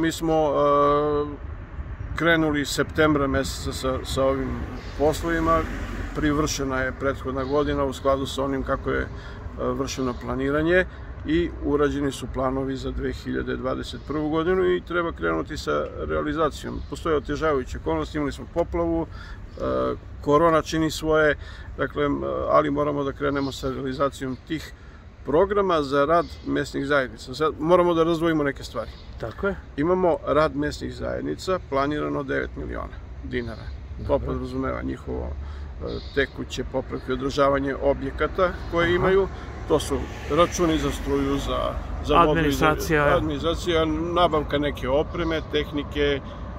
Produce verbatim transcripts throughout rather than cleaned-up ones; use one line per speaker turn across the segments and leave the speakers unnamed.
mi smo krenuli septembra meseca sa, sa ovim poslovima. Privršena je prethodna godina u skladu sa onim kako je vršeno planiranje i urađeni su planovi za dve hiljade dvadeset prvu godinu i treba krenuti sa realizacijom. Postoje otežavajuće okolnosti, imali smo poplavu, korona čini svoje, dakle, ali moramo da krenemo sa realizacijom tih programa za rad mesnih zajednica. Sad moramo da razdvojimo neke stvari.
Tako je.
Imamo rad mesnih zajednica, planirano devet miliona dinara. To podrazumeva njihovo tekuće popravke i održavanje objekata koje imaju. To su računi za struju, za, za
administracija,
vodu, administracija, nabavka neke opreme, tehnike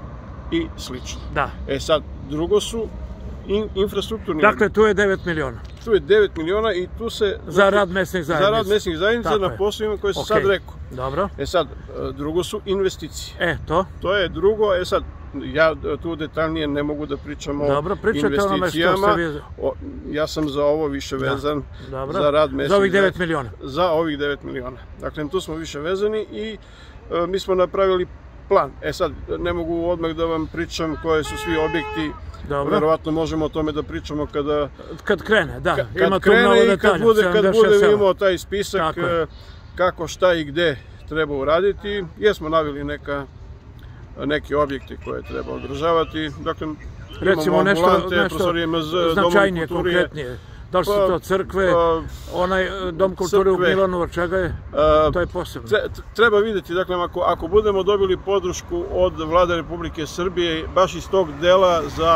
i slično.
Da.
E sad, drugo su in, infrastrukturni...
Dakle, tu je devet miliona.
Tu je devet miliona i tu se...
Za rad mesnih zajednica.
Za rad mesnih zajednica na poslovima koje sam sad rekao.
Dobro.
E sad, drugo su investicije.
E, to?
To je drugo, e sad, ja tu detaljnije ne mogu da pričam o
Dobro, pričate onome što ste vi...
Ja sam za ovo više vezan, za rad mesnih zajednica.
Za ovih devet miliona?
Za ovih devet miliona. Dakle, tu smo više vezani i mi smo napravili plan. E sad, ne mogu odmah da vam pričam koje su svi objekti. Verovatno možemo o tome da pričamo kada...
Kad krene, da.
Kad krene i kad budem imao taj spisak kako, šta i gde treba uraditi. Jesmo naveli neka neke objekte koje treba održavati. Dakle,
recimo nešto značajnije, konkretnije. Da li su to crkve, onaj dom kulture u Milanu, čega je? To je posebno.
Treba vidjeti, dakle, ako budemo dobili podršku od Vlade Republike Srbije, baš iz tog dela za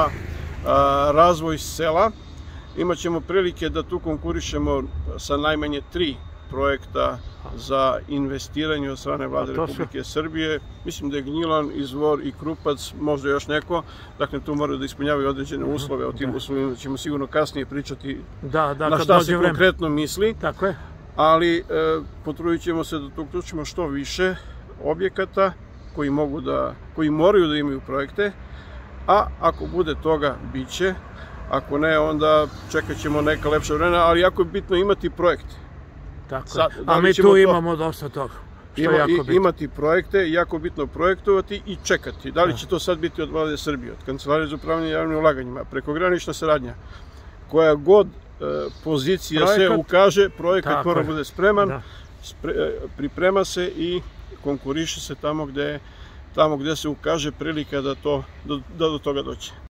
razvoj sela, imat ćemo prilike da tu konkurišemo sa najmanje tri projekta za investiranje od strane Vlade Republike Srbije. Mislim da je Gnjilan, Izvor i Krupac, možda još neko. Dakle, tu moraju da ispunjavaju određene uslove. O tim uslovima ćemo sigurno kasnije pričati na šta se konkretno misli.
Tako je.
Ali potrudit ćemo se da tu uključimo što više objekata koji mogu da, koji moraju da imaju projekte, a ako bude toga, bit će. Ako ne, onda čekat ćemo neka lepša vremena, ali jako je bitno imati projekte.
Tako je. A mi tu imamo dosta toga.
Imati projekte, jako bitno projektovati i čekati. Da li će to sad biti od Vlade Srbije, od Kancelarije za upravljanje javnim ulaganjima, prekogranična saradnja, koja god pozicija se ukaže, projekat mora bude spreman, priprema se i konkuriše se tamo gde se ukaže prilika da do toga dođe.